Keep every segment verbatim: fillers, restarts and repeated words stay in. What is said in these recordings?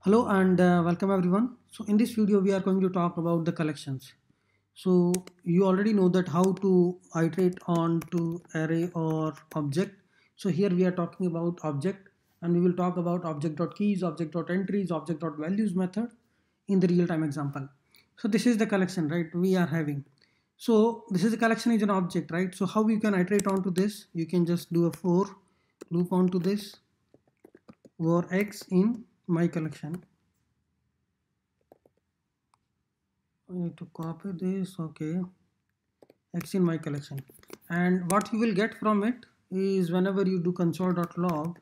Hello and uh, welcome everyone. So in this video we are going to talk about the collections. So you already know that how to iterate on to array or object. So here we are talking about object and we will talk about object.keys, object.entries, object.values method in the real-time example. So this is the collection, right, we are having. So this is a collection is an object, right? So how you can iterate onto this? You can just do a for loop onto this for x in my collection. I need to copy this. Okay, x in my collection, and what you will get from it is whenever you do console.log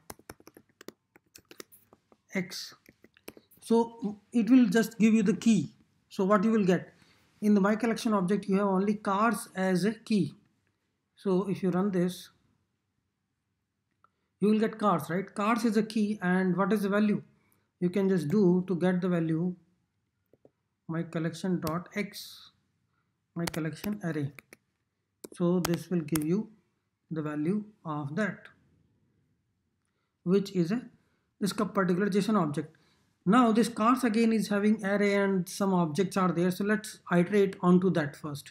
x, so it will just give you the key. So what you will get in the my collection object, you have only cars as a key. So if you run this, you will get cars, right? Cars is a key, and what is the value? You can just do to get the value my collection dot x, my collection array. So this will give you the value of that, which is a this particular JSON object. Now this cars again is having array and some objects are there. So let's iterate onto that first.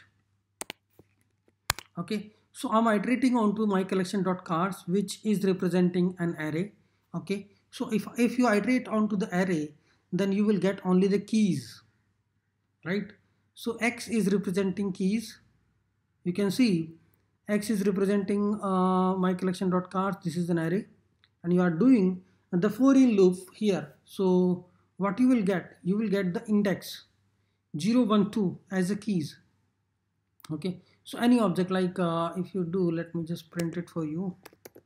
Okay, so I'm iterating onto my collection dot cars, which is representing an array. Okay, so if if you iterate onto the array, then you will get only the keys, right? So x is representing keys. You can see x is representing uh, my collection dot cars. This is an array, and you are doing the for in loop here. So what you will get, you will get the index zero one two as the keys. Okay, so any object, like uh, if you do, let me just print it for you.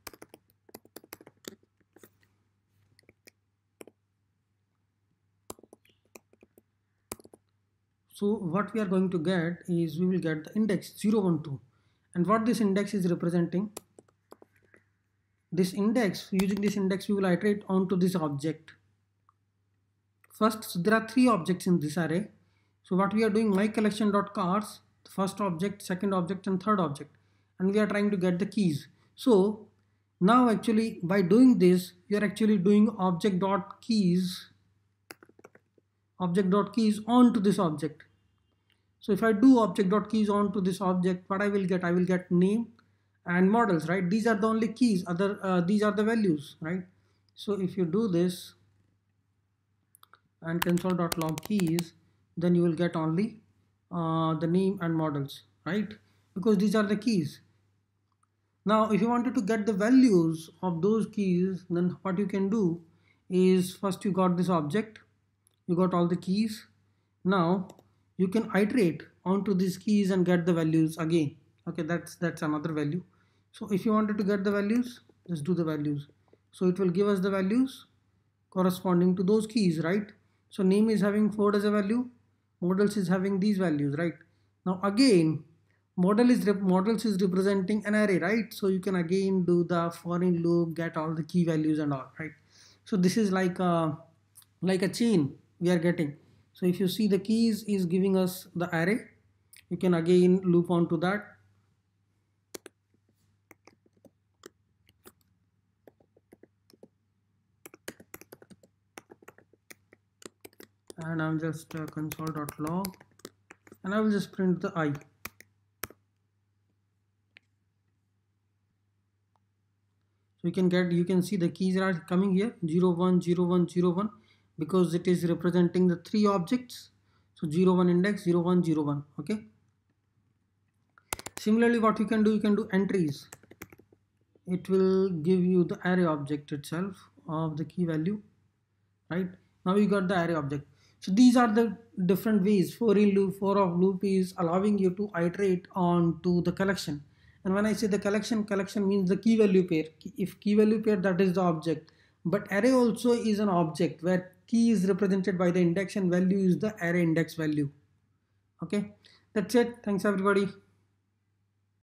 So what we are going to get is we will get the index zero one two, and what this index is representing, this index, using this index we will iterate onto this object. First, so there are three objects in this array. So what we are doing, my collection dot cars, the first object, second object, and third object, and we are trying to get the keys. So now actually by doing this, we are actually doing object dot keys, object dot keys onto this object. So if I do object dot keys onto this object, what I will get, I will get name and models, right? These are the only keys, other uh, these are the values, right? So if you do this and console.log keys, then you will get only uh, the name and models, right? Because these are the keys. Now if you wanted to get the values of those keys, then what you can do is, first you got this object, you got all the keys. Now you can iterate onto these keys and get the values again. Okay, that's that's another value. So if you wanted to get the values, just do the values. So it will give us the values corresponding to those keys, right? So name is having four as a value, models is having these values, right? Now again, model is models is representing an array, right? So you can again do the for in loop, get all the key values and all, right? So this is like a like a chain we are getting. So if you see the keys is giving us the array, you can again loop on to that. And I'm just uh, console.log, and I will just print the I. So you can get, you can see the keys are coming here, zero one zero one zero one, because it is representing the three objects. So zero one index, zero one zero one. Okay. Similarly, what you can do, you can do entries. It will give you the array object itself of the key value, right? Now you got the array object. So these are the different ways for in loop, for of loop is allowing you to iterate on to the collection. And when I say the collection, collection means the key value pair. If key value pair, that is the object. But array also is an object where key is represented by the index and value is the array index value. Okay, that's it. Thanks everybody.